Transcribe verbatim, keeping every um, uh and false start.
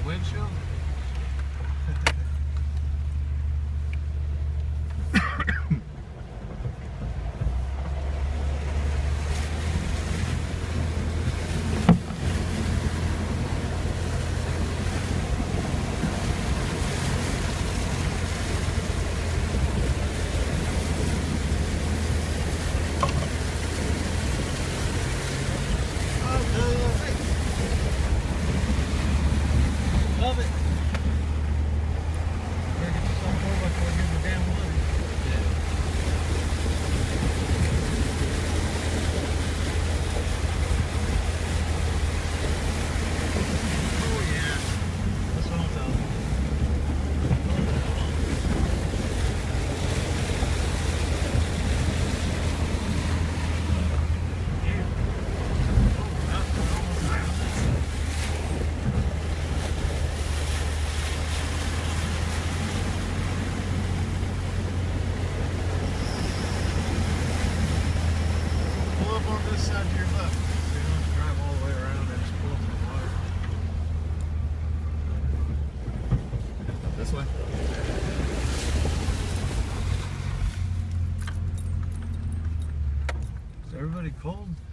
windshield? Love it. Better get this on four by four, give the damn wood. Oh yeah. That's what I'm telling you. Pull up on this side to your left. So you don't have to drive all the way around and just pull up in the water. This way? Is everybody cold?